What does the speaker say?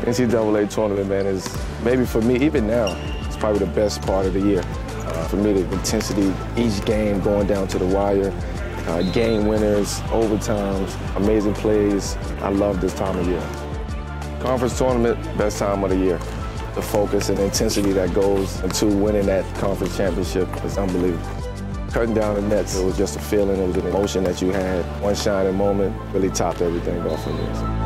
NCAA tournament, man, is maybe for me, even now, it's probably the best part of the year. For me, the intensity, each game going down to the wire, game winners, overtimes, amazing plays. I love this time of year. Conference tournament, best time of the year. The focus and intensity that goes into winning that conference championship is unbelievable. Cutting down the nets, it was just a feeling, it was an emotion that you had. One shining moment really topped everything off for me.